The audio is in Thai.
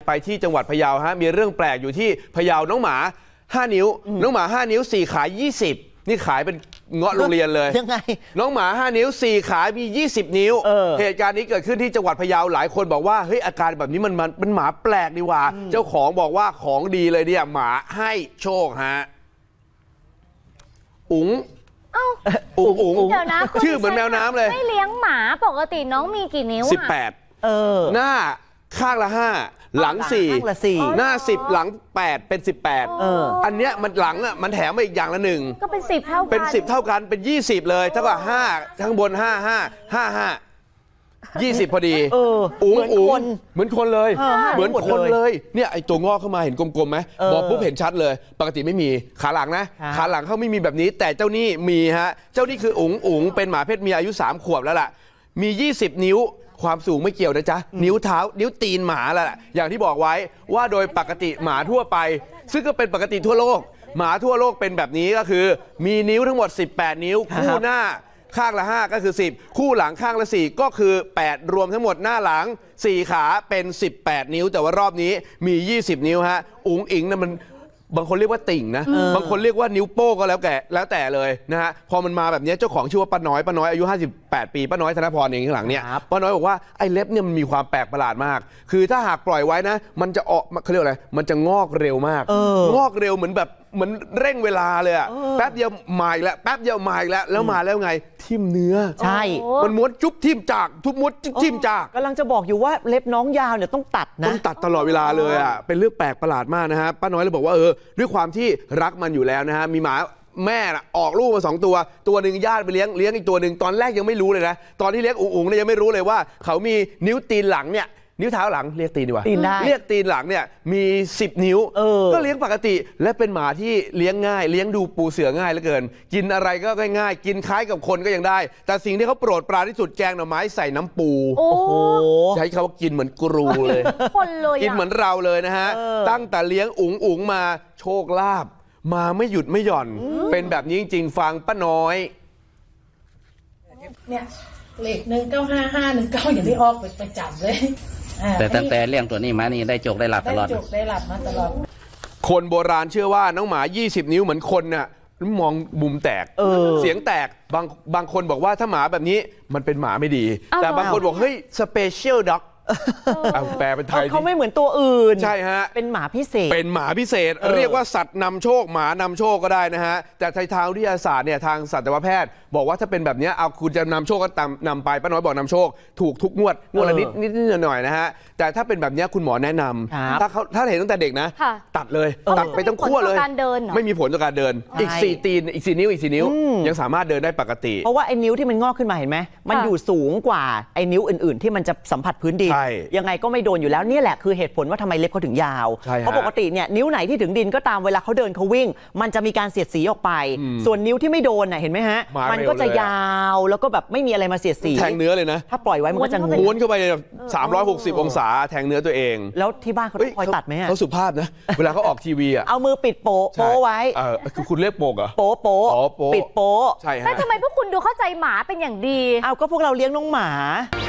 ไปที่จังหวัดพะเยาฮะมีเรื่องแปลกอยู่ที่พะเยาน้องหมา5 นิ้วน้องหมา5 นิ้ว4 ขา20นี่ขายเป็นเงาะโรงเรียนเลยยังไงน้องหมา5 นิ้ว4 ขามี20 นิ้วเหตุการณ์นี้เกิดขึ้นที่จังหวัดพะเยาหลายคนบอกว่าเฮ้ยอาการแบบนี้มันเป็นหมาแปลกดีว่าเจ้าของบอกว่าของดีเลยเนี่ยหมาให้โชคฮะอุ๋งเดี๋ยวนะชื่อเหมือนแมวน้ำเลยไม่เลี้ยงหมาปกติน้องมีกี่นิ้ว 18หน้าข้างละ5หลัง4หน้า10หลัง8เป็น18อันเนี้ยมันหลังอ่ะมันแถมมาอีกอย่างละ1 ก็เป็น10เท่ากันเป็น10เท่ากันเป็น20เลยเท่ากับ5ข้างบน20พอดีอุ๋งเหมือนคนเลยเหมือนคนเลยเนี่ยไอตัวงอกเข้ามาเห็นกลมๆไหมบอกปุ๊บเห็นชัดเลยปกติไม่มีขาหลังนะขาหลังเขาไม่มีแบบนี้แต่เจ้านี่มีฮะเจ้านี่คืออุ๋งเป็นหมาเพศเมียอายุ3 ขวบแล้วล่ะมี20 นิ้วความสูงไม่เกี่ยวนะจ๊ะนิ้วเท้านิ้วตีนหมาแหละอย่างที่บอกไว้ว่าโดยปกติหมาทั่วไปซึ่งก็เป็นปกติทั่วโลกหมาทั่วโลกเป็นแบบนี้ก็คือมีนิ้วทั้งหมด18 นิ้วคู่หน้าข้างละ5ก็คือ10คู่หลังข้างละ4ก็คือ8รวมทั้งหมดหน้าหลัง4ขาเป็น18 นิ้วแต่ว่ารอบนี้มี20 นิ้วฮะอุ๋งอิ๋งนะมันบางคนเรียกว่าติ่งนะบางคนเรียกว่านิ้วโป้ก็แล้วแต่เลยนะฮะพอมันมาแบบนี้เจ้าของชื่อว่าป้าน้อยอายุ58 ปีป้าน้อยธนพรเองข้างหลังเนี่ยป้าน้อยบอกว่าไอ้เล็บเนี่ยมันมีความแปลกประหลาดมากคือถ้าหากปล่อยไว้นะมันจะออกเขาเรียกอะไรมันจะงอกเร็วมากงอกเร็วเหมือนเร่งเวลาเลยอะแป๊บเดียวมาอีกแล้วแป๊บเดียวมาอีกแล้วมาแล้วไงทิ่มเนื้อใช่มันม้วนจุ๊บทิ่มจากทุบม้วนทิ่มจากกำลังจะบอกอยู่ว่าเล็บน้องยาวเนี่ยต้องตัดนะต้องตัดตลอดเวลาเลยอะเป็นเรื่องแปลกประหลาดมากนะฮะป้าน้อยเลยบอกว่าด้วยความที่รักมันอยู่แล้วนะฮะมีหมาแม่ออกลูกมา2 ตัวหนึ่งญาติไปเลี้ยงอีกตัวหนึ่งตอนแรกยังไม่รู้เลยนะตอนที่เลี้ยงอุ๋งเนี่ยยังไม่รู้เลยว่าเขามีนิ้วตีนหลังเนี่ยนิ้วเท้าหลังเรียกตีนดีกว่าเรียกตีนหลังเนี่ยมี10 นิ้วก็เลี้ยงปกติและเป็นหมาที่เลี้ยงง่ายเลี้ยงดูปูเสือง่ายเหลือเกินกินอะไรก็ง่ายกินคล้ายกับคนก็ยังได้แต่สิ่งที่เขาโปรดปรานที่สุดแกงหน่อไม้ใส่น้ำปูโอ้โหใช้คำว่ากินเหมือนกรูเลยกินเหมือนเราเลยนะฮะตั้งแต่เลี้ยงอุ๋งมาโชคลาภมาไม่หยุดไม่หย่อนเป็นแบบนี้จริงๆฟังป้าน้อยเนี่ยเลข195519อย่างที่ออกไปจับเลยแต่ตั้งแต่เลี้ยงตัวนี้มานี่ได้โจกได้หลับตลอดได้หลับมาตลอดคนโบราณเชื่อว่าน้องหมา20 นิ้วเหมือนคนน่ะมองมุมแตกเสียงแตกบางคนบอกว่าถ้าหมาแบบนี้มันเป็นหมาไม่ดีแต่บางคนบอกเฮ้ยสเปเชียลด็อกแปลเป็นไทยเขาไม่เหมือนตัวอื่นใช่ฮะเป็นหมาพิเศษเรียกว่าสัตว์นำโชคหมานำโชคก็ได้นะฮะแต่ทางวิทยาศาสตร์เนี่ยทางสัตวแพทย์บอกว่าถ้าเป็นแบบนี้เอาคุณจะนำโชคก็นำไปป้าน้อยบอกนำโชคถูกทุกงวดละนิดหน่อยนะฮะแต่ถ้าเป็นแบบนี้คุณหมอแนะนำถ้าเห็นตั้งแต่เด็กนะตัดเลยตัดไปทั้งขั้วเลยไม่มีผลต่อการเดินอีก4 ตีนอีก4 นิ้วยังสามารถเดินได้ปกติเพราะว่าไอ้นิ้วที่มันงอกขึ้นมาเห็นไหมมันอยู่สูงกว่าไอ้นิ้วอื่นๆที่มันจะสัมผัสพื้นดินยังไงก็ไม่โดนอยู่แล้วนี่แหละคือเหตุผลว่าทำไมเล็บเขาถึงยาวเพราะปกติเนี่ยนิ้วไหนที่ถึงดินก็ตามเวลาเขาเดินเขาวิ่งมันจะมีการเสียดสีออกไปส่วนนิ้วที่ไม่โดนเห็นไหมฮะมันก็จะยาวแล้วก็แบบไม่มีอะไรมาเสียดสีแทงเนื้อเลยนะถ้าปล่อยไว้มันก็จะม้วนเข้าไป360 องศาแทงเนื้อตัวเองแล้วที่บ้านเขาคอยตัดไหมเขาสุภาพนะเวลาเขาออกทีวีเอามือปิดโป๊ไว้คือคุณเรียกโป๊กเหรอโป๊ปิดโป๊ใช่ฮะแต่ทำไมพวกคุณดูเข้าใจหมาเป็นอย่างดีเอาก็พวกเราเลี้ยงน้องหมา